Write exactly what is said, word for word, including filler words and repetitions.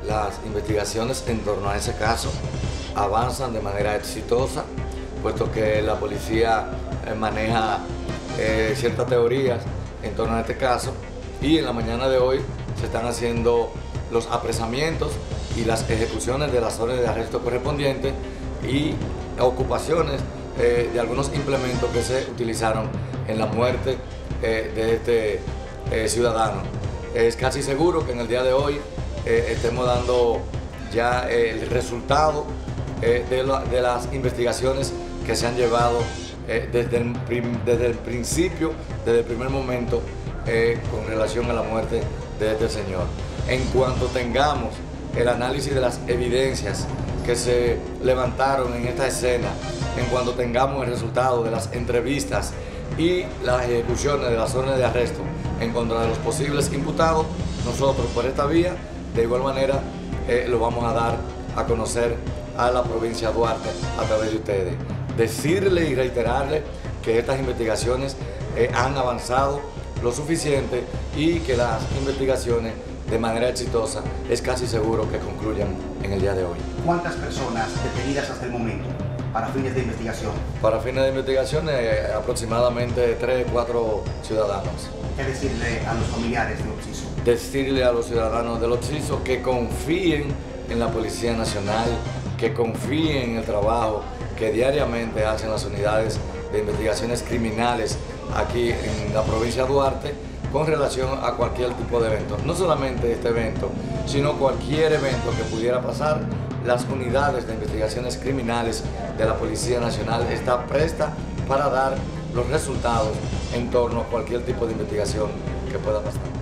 las investigaciones en torno a ese caso avanzan de manera exitosa, puesto que la policía eh, maneja eh, ciertas teorías en torno a este caso, y en la mañana de hoy se están haciendo los apresamientos y las ejecuciones de las órdenes de arresto correspondientes y ocupaciones eh, de algunos implementos que se utilizaron en la muerte eh, de este eh, ciudadano. Es casi seguro que en el día de hoy eh, estemos dando ya eh, el resultado eh, de, la, de las investigaciones que se han llevado eh, desde, el prim, desde el principio, desde el primer momento eh, con relación a la muerte de este señor. En cuanto tengamos el análisis de las evidencias que se levantaron en esta escena, en cuanto tengamos el resultado de las entrevistas y las ejecuciones de las órdenes de arresto en contra de los posibles imputados, nosotros por esta vía, de igual manera, eh, lo vamos a dar a conocer a la provincia de Duarte a través de ustedes. Decirle y reiterarle que estas investigaciones eh, han avanzado lo suficiente y que las investigaciones de manera exitosa es casi seguro que concluyan en el día de hoy. ¿Cuántas personas detenidas hasta el momento para fines de investigación? Para fines de investigación, eh, aproximadamente tres, cuatro ciudadanos. ¿Qué decirle a los familiares de Oxiso? Decirle a los ciudadanos de Oxiso que confíen en la Policía Nacional, que confíen en el trabajo que diariamente hacen las unidades de investigaciones criminales aquí en la provincia de Duarte con relación a cualquier tipo de evento. No solamente este evento, sino cualquier evento que pudiera pasar. Las unidades de investigaciones criminales de la Policía Nacional están prestas para dar los resultados en torno a cualquier tipo de investigación que pueda pasar.